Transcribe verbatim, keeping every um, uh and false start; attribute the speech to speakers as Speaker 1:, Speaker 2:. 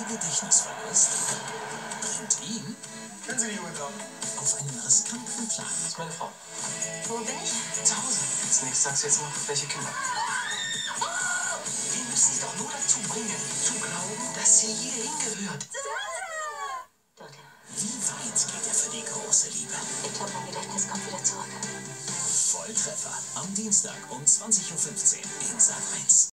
Speaker 1: Gedächtnisverlust bringt ihn
Speaker 2: Kennen Sie die junge Dame?
Speaker 1: auf einen riskanten Plan.
Speaker 2: Das ist meine Frau.
Speaker 3: Wo bin ich?
Speaker 2: Zu Hause. Als nächstes sagst du jetzt noch, welche Kinder. Wir müssen sie doch nur dazu bringen, zu glauben, dass sie hier hingehört.
Speaker 3: Dort, ja.
Speaker 1: Wie weit geht er für die große Liebe?
Speaker 3: Ich glaube, mein Gedächtnis kommt wieder zurück.
Speaker 1: Volltreffer am Dienstag um zwanzig Uhr fünfzehn in Sat eins.